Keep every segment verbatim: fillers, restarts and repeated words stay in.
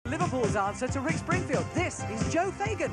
Liverpool's answer to Rick Springfield. This is Joe Fagan.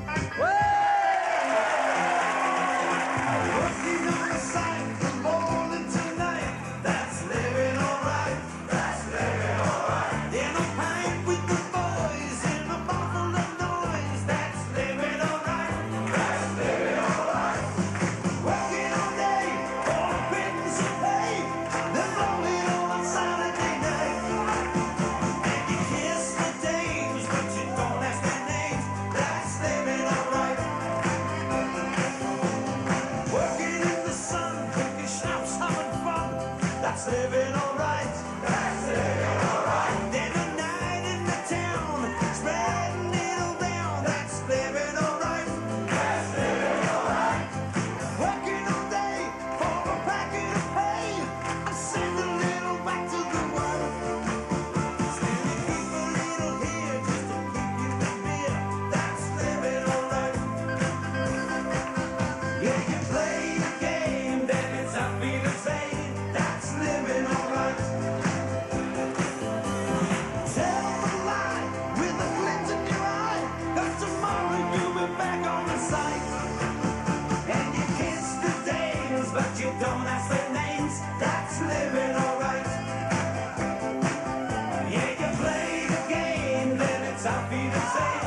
That's living alright. That's living alright. Then a night in the town, spreading it all down. That's living alright. That's living alright. Working all day for a packet of pay. I send a little back to the world. Still you keep a little here just to keep you in beer. That's living alright. Yeah, you play the game, then it's happy to say. Living alright. Tell a lie with a glint in your eye, 'cause tomorrow you'll be back on the site. And you kiss the dames, but you don't ask their names. That's living alright. Yeah, you play the game, then it's happy to say.